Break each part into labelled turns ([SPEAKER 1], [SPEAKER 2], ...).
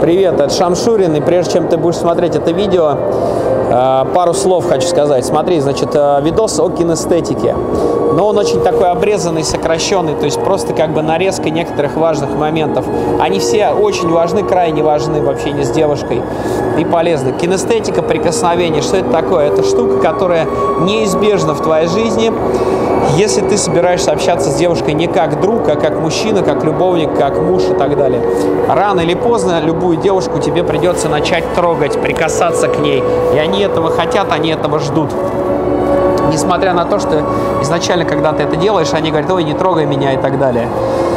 [SPEAKER 1] Привет, это Шамшурин, и прежде чем ты будешь смотреть это видео, пару слов хочу сказать. Смотри, значит, видос о кинестетике, но он очень такой обрезанный, сокращенный, то есть просто как бы нарезка некоторых важных моментов. Они все очень важны, крайне важны в общении с девушкой и полезны. Кинестетика, прикосновение, что это такое? Это штука, которая неизбежна в твоей жизни, если ты собираешься общаться с девушкой не как друг, а как мужчина, как любовник, как муж и так далее. Рано или поздно любую девушку тебе придется начать трогать, прикасаться к ней. И они этого хотят, они этого ждут. Несмотря на то, что изначально, когда ты это делаешь, они говорят: ой, не трогай меня и так далее.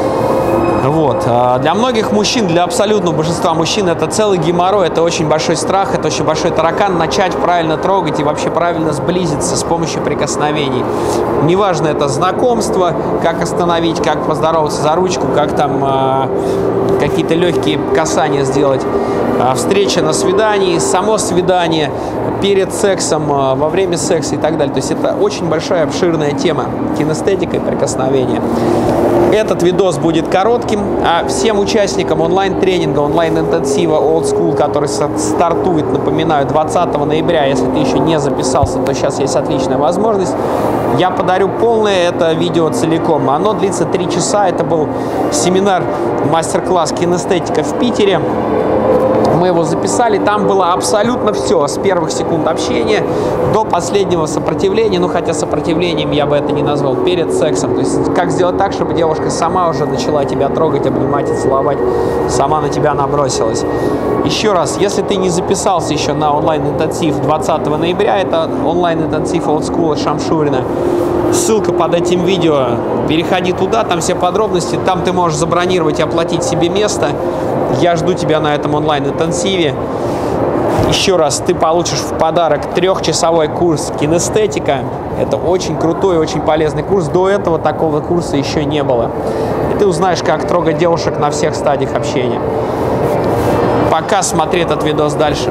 [SPEAKER 1] Вот. Для многих мужчин, для абсолютного большинства мужчин это целый геморрой, это очень большой страх, это очень большой таракан начать правильно трогать и вообще правильно сблизиться с помощью прикосновений. Неважно, это знакомство, как остановить, как поздороваться за ручку, как там какие-то легкие касания сделать, встреча на свидании, само свидание, перед сексом, во время секса и так далее. То есть это очень большая, обширная тема кинестетика и прикосновения. Этот видос будет коротким, а всем участникам онлайн-тренинга, онлайн-интенсива Old School, который стартует, напоминаю, 20 ноября, если ты еще не записался, то сейчас есть отличная возможность, я подарю полное это видео целиком. Оно длится 3 часа, это был семинар, мастер-класс кинестетика в Питере. Мы его записали, там было абсолютно все, с первых секунд общения до последнего сопротивления, ну хотя сопротивлением я бы это не назвал, перед сексом. То есть как сделать так, чтобы девушка сама уже начала тебя трогать, обнимать и целовать, сама на тебя набросилась. Еще раз, если ты не записался еще на онлайн-интенсив 20 ноября, это онлайн-интенсив Old School от Шамшурина, ссылка под этим видео, переходи туда, там все подробности, там ты можешь забронировать и оплатить себе место. Я жду тебя на этом онлайн-интенсиве. Еще раз, ты получишь в подарок 3-часовой курс кинестетика. Это очень крутой, очень полезный курс. До этого такого курса еще не было. И ты узнаешь, как трогать девушек на всех стадиях общения. Пока смотри этот видос дальше.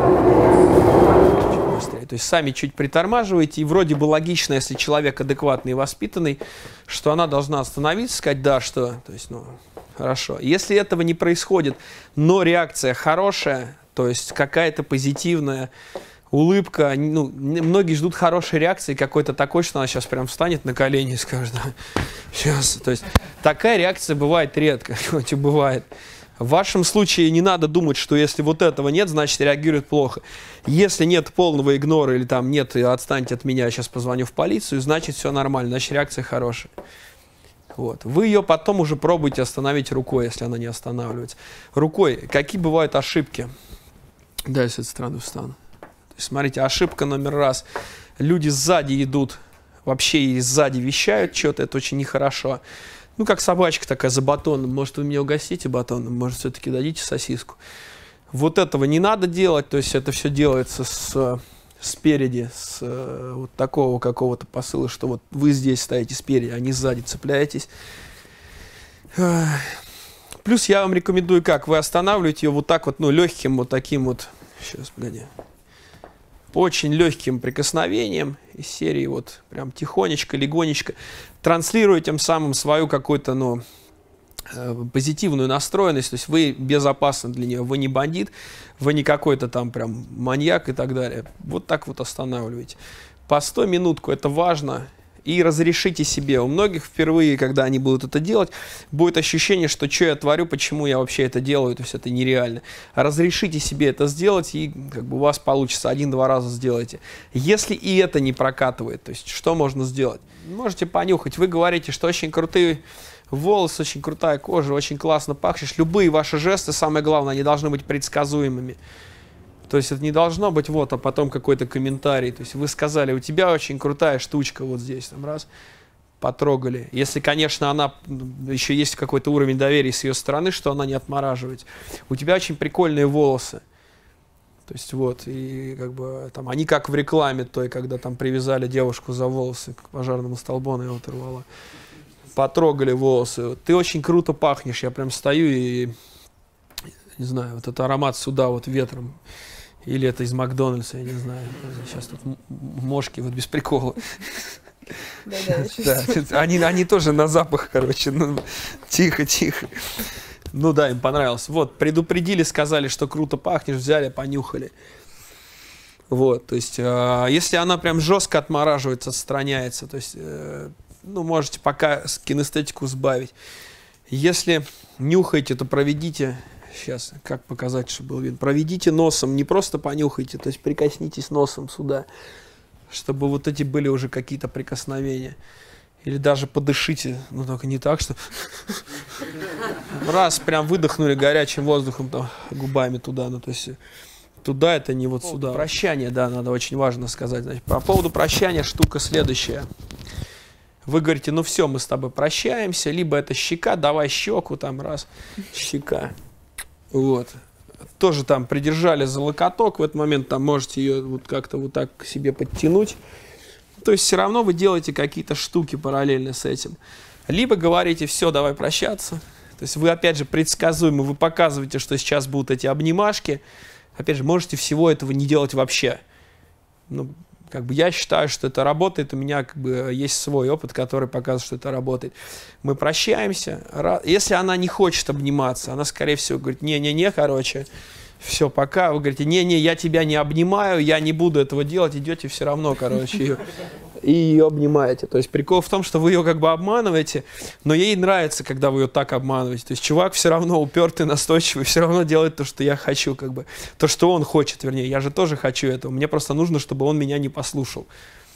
[SPEAKER 1] То есть сами чуть притормаживаете, и вроде бы логично, если человек адекватный и воспитанный, что она должна остановиться, сказать да, что, то есть, ну, хорошо. Если этого не происходит, но реакция хорошая, то есть какая-то позитивная улыбка, ну, многие ждут хорошей реакции какой-то такой, что она сейчас прям встанет на колени и скажет: да, сейчас. То есть такая реакция бывает редко, хоть бывает. В вашем случае не надо думать, что если вот этого нет, значит реагирует плохо. Если нет полного игнора или там нет, отстаньте от меня, я сейчас позвоню в полицию, значит все нормально, значит реакция хорошая. Вот. Вы ее потом уже пробуйте остановить рукой, если она не останавливается. Рукой какие бывают ошибки? Да, я с этой стороны встану. То есть, смотрите, ошибка номер раз. Люди сзади идут, вообще и сзади вещают что-то, это очень нехорошо. Ну, как собачка такая за батоном. Может, вы меня угостите батоном, может, все-таки дадите сосиску. Вот этого не надо делать, то есть это все делается спереди, с вот такого какого-то посыла, что вот вы здесь стоите спереди, а не сзади цепляетесь. Плюс я вам рекомендую, как вы останавливаете ее вот так вот, ну, легким вот таким вот, сейчас, погоди, очень легким прикосновением из серии вот прям тихонечко, легонечко, транслируя тем самым свою какую-то, ну, позитивную настроенность, то есть вы безопасны для нее, вы не бандит, вы не какой-то там прям маньяк и так далее. Вот так вот останавливаете. По 100 минутку, это важно. И разрешите себе. У многих впервые, когда они будут это делать, будет ощущение, что я творю, почему я вообще это делаю, то есть это нереально. Разрешите себе это сделать, и как бы у вас получится 1-2 раза сделайте. Если и это не прокатывает, то есть что можно сделать? Можете понюхать. Вы говорите, что очень крутые волосы, очень крутая кожа, очень классно пахнешь. Любые ваши жесты, самое главное, они должны быть предсказуемыми. То есть это не должно быть вот, а потом какой-то комментарий. То есть вы сказали: у тебя очень крутая штучка вот здесь, там раз, потрогали. Если, конечно, она, еще есть какой-то уровень доверия с ее стороны, что она не отмораживает. У тебя очень прикольные волосы. То есть вот, и как бы там, они как в рекламе той, когда там привязали девушку за волосы к пожарному столбу, она его оторвала. Потрогали волосы. Ты очень круто пахнешь. Я прям стою и, не знаю, вот этот аромат сюда вот ветром. Или это из Макдональдса, я не знаю. Сейчас тут мошки, вот без прикола. Да, они тоже на запах, короче. Ну, тихо, тихо. Ну да, им понравилось. Вот, предупредили, сказали, что круто пахнешь, взяли, понюхали. Вот, то есть, если она прям жестко отмораживается, отстраняется, то есть, ну, можете пока кинестетику сбавить. Если нюхаете, то проведите, сейчас, как показать, чтобы было видно, проведите носом, не просто понюхайте, то есть, прикоснитесь носом сюда, чтобы вот эти были уже какие-то прикосновения. Или даже подышите, ну, только не так, что раз, прям выдохнули горячим воздухом, там, губами туда, ну, то есть... Туда это не вот сюда. Прощание, да, надо очень важно сказать. Значит, по поводу прощания штука следующая. Вы говорите, ну все, мы с тобой прощаемся, либо это щека, давай щеку, там раз, щека. Вот. Тоже там придержали за локоток, в этот момент там можете ее вот как-то вот так к себе подтянуть. То есть все равно вы делаете какие-то штуки параллельно с этим. Либо говорите, все, давай прощаться. То есть вы опять же предсказуемо, вы показываете, что сейчас будут эти обнимашки. Опять же, можете всего этого не делать вообще. Ну, как бы я считаю, что это работает. У меня как бы есть свой опыт, который показывает, что это работает. Мы прощаемся. Если она не хочет обниматься, она, скорее всего, говорит, не-не-не, короче, все, пока. Вы говорите, не-не, я тебя не обнимаю, я не буду этого делать. Идете все равно, короче, и ее обнимаете. То есть прикол в том, что вы ее как бы обманываете, но ей нравится, когда вы ее так обманываете. То есть чувак все равно упертый, настойчивый, все равно делает то, что я хочу, как бы. То, что он хочет, вернее. Я же тоже хочу этого. Мне просто нужно, чтобы он меня не послушал.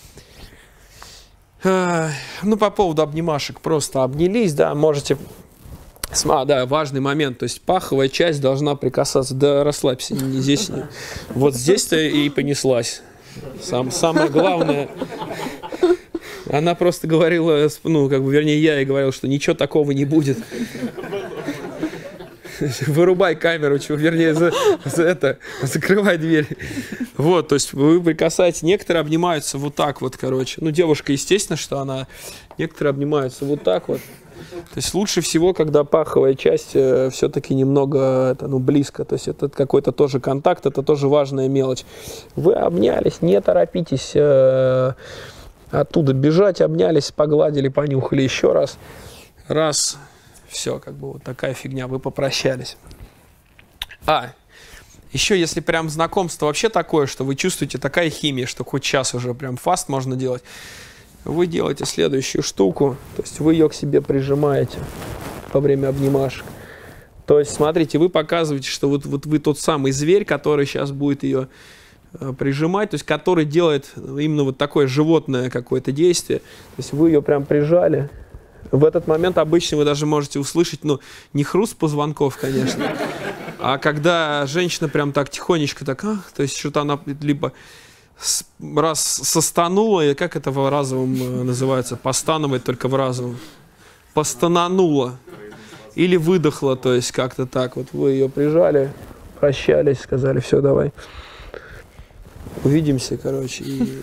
[SPEAKER 1] Ну, по поводу обнимашек. Просто обнялись, да, можете... Да, важный момент, то есть паховая часть должна прикасаться, да, расслабься, здесь, вот здесь-то и понеслась. Самое главное, она просто говорила, ну, как бы, вернее, я ей говорил, что ничего такого не будет. Вырубай камеру, вернее, закрывай дверь. Вот, то есть вы прикасаетесь, некоторые обнимаются вот так вот, короче. Ну, девушка, естественно, что она, некоторые обнимаются вот так вот. То есть лучше всего, когда паховая часть все-таки немного близко. То есть это какой-то тоже контакт, это тоже важная мелочь. Вы обнялись, не торопитесь оттуда бежать, обнялись, погладили, понюхали еще раз. Раз, все, как бы вот такая фигня, вы попрощались. Еще если прям знакомство вообще такое, что вы чувствуете такая химия, что хоть час уже прям фаст можно делать. Вы делаете следующую штуку, то есть вы ее к себе прижимаете во время обнимашек. То есть, смотрите, вы показываете, что вот вы тот самый зверь, который сейчас будет ее прижимать, то есть который делает именно вот такое животное какое-то действие. То есть вы ее прям прижали. В этот момент обычно вы даже можете услышать, ну, не хруст позвонков, конечно, а когда женщина прям так тихонечко так, то есть что-то она либо... раз состанула, как это в разовом называется, постановать только в разовом, постананула или выдохла, то есть как-то так, вот вы ее прижали, прощались, сказали, все, давай, увидимся, короче, и...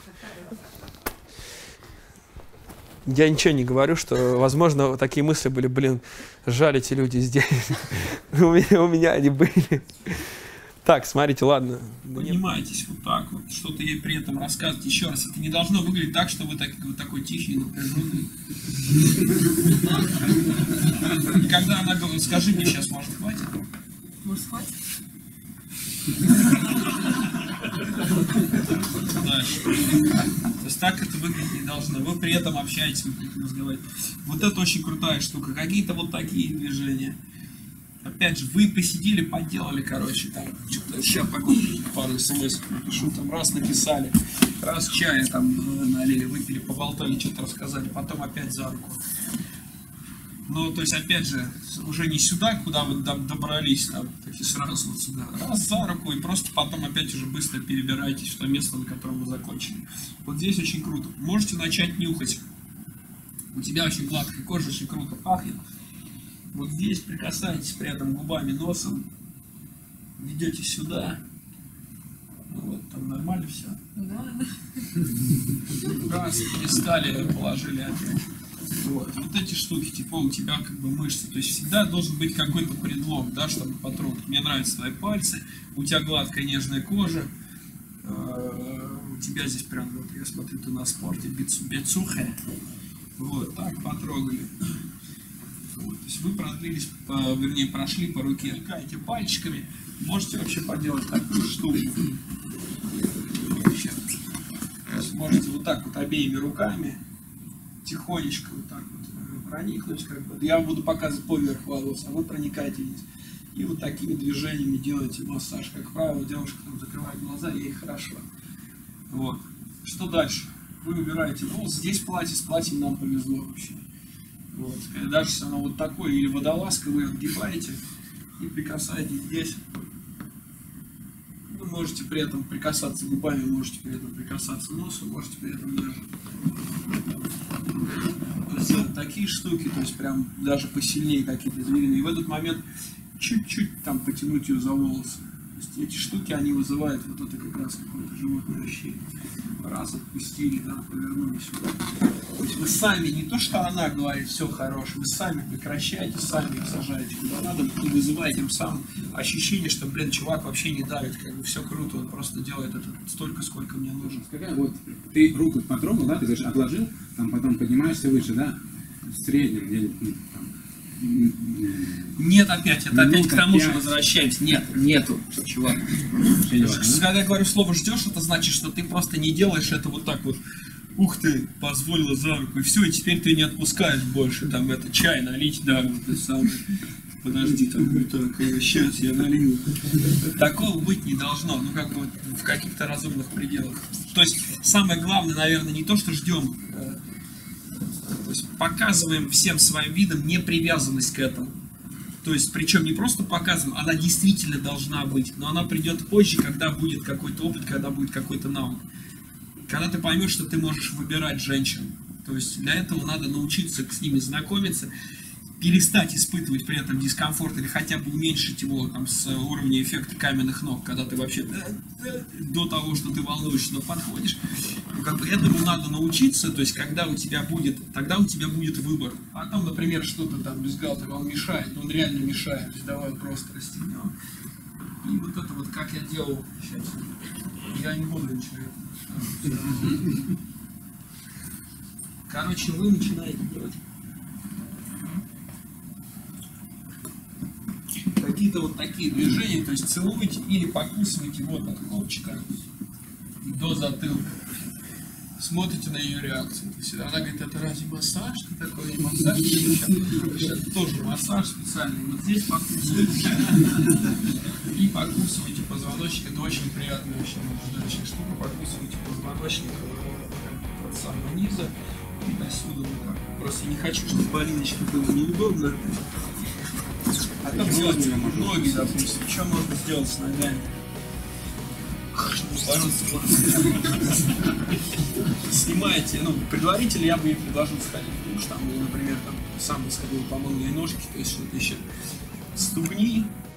[SPEAKER 1] Я ничего не говорю, что, возможно, такие мысли были, блин, жаль, эти люди здесь, у меня они были. Так, смотрите, ладно. Поднимаетесь вот так вот, что-то ей при этом рассказывать. Еще раз, это не должно выглядеть так, что вы такой тихий, напряженный. И когда она говорит, скажи мне сейчас, может, хватит?
[SPEAKER 2] Может, хватит?
[SPEAKER 1] Дальше. То есть так это выглядеть не должно. Вы при этом общаетесь, вы разговариваете. Вот это очень крутая штука. Какие-то вот такие движения. Опять же, вы посидели, поделали, короче, там, что-то, сейчас пару смс напишу, там, раз написали, раз чая там налили, выпили, поболтали, что-то рассказали, потом опять за руку. Ну, то есть, опять же, уже не сюда, куда вы добрались, там, так и сразу вот сюда, раз за руку, и просто потом опять уже быстро перебираетесь в то место, на котором вы закончили. Вот здесь очень круто. Можете начать нюхать. У тебя очень гладкая кожа, очень круто пахнет. Вот здесь прикасаетесь при этом губами, носом, ведете сюда. Вот, там нормально все.
[SPEAKER 2] Да.
[SPEAKER 1] Раз, перестали, положили опять. Вот эти штуки, типа у тебя как бы мышцы. То есть всегда должен быть какой-то предлог, да, чтобы потрогать. Мне нравятся твои пальцы, у тебя гладкая нежная кожа. У тебя здесь прям, вот я смотрю, ты на спорте, бицухе. Вот, так потрогали.
[SPEAKER 2] Вот, то есть вы продлились, вернее, прошли по руке, играете пальчиками, можете вообще поделать такую штуку. То есть можете вот так вот обеими руками тихонечко вот так вот проникнуть, как бы. Я буду показывать поверх волос, а вы проникаете вниз. И вот такими движениями делаете массаж. Как правило, девушка там закрывает глаза, и ей хорошо. Вот. Что дальше? Вы выбираете, ну, здесь платье, с платьем нам повезло вообще. Вот. Дальше оно вот такое, или водолазка, вы отгибаете и прикасаетесь здесь. Вы можете при этом прикасаться губами, можете при этом прикасаться носом, можете при этом даже сделать такие штуки, то есть прям даже посильнее какие-то движения. И в этот момент чуть-чуть там потянуть ее за волосы. То есть эти штуки, они вызывают вот это как раз какое-то животное ощущение. Раз отпустили, да, повернули сюда. То есть вы сами, не то что она говорит, все хорошо, вы сами прекращаете, сами их сажаете куда надо, и вызываете тем самым ощущение, что, блин, чувак вообще не давит, как бы все круто, он просто делает это столько, сколько мне нужно.
[SPEAKER 3] Вот ты руку потрогал, да, ты говоришь, отложил, там потом поднимаешься выше, да, в среднем, где-нибудь, там.
[SPEAKER 2] Нет, опять, это опять к тому же возвращаемся. Нету, чувак. Когда я говорю слово ждешь, это значит, что ты просто не делаешь это вот так вот. Ух ты, позволила за руку, и все, и теперь ты не отпускаешь больше, там, это чай налить, да, вот это самое. Подожди, там, так, сейчас я налью. Такого быть не должно, ну, как бы в каких-то разумных пределах. То есть, самое главное, наверное, не то, что ждем, то есть показываем всем своим видом непривязанность к этому. То есть, причем не просто показываем, она действительно должна быть, но она придет позже, когда будет какой-то опыт, когда будет какой-то навык. Когда ты поймешь, что ты можешь выбирать женщин. То есть, для этого надо научиться с ними знакомиться, перестать испытывать при этом дискомфорт или хотя бы уменьшить его там, с уровня эффекта каменных ног, когда ты вообще до того, что ты волнуешься, но подходишь. Ну, как бы этому надо научиться, то есть когда у тебя будет, тогда у тебя будет выбор. А там, например, что-то там бюстгальтер, он мешает, он реально мешает, то есть давай просто расстегнем. И вот это вот как я делал сейчас, я не буду ничего. Короче, вы начинаете делать какие-то вот такие движения, то есть целуете или покусываете вот от копчика до затылка. Смотрите на ее реакцию. То есть она говорит, это разве массаж? Ты такой массаж? Сейчас тоже массаж специальный. Вот здесь покусываете. И покусываете позвоночник. Это очень приятная, очень возбуждающая штука. Покусываете позвоночник от самого низа и до сюда. Просто не хочу, чтобы Полиночке было неудобно. А там делать ноги, допустим. Что можно сделать с ногами? Снимаете, ну, предварительно я бы ей предложил сходить в душ, там, или, например, там, сам бы сходил, помыл ей ножки, то есть что-то еще. Ступни,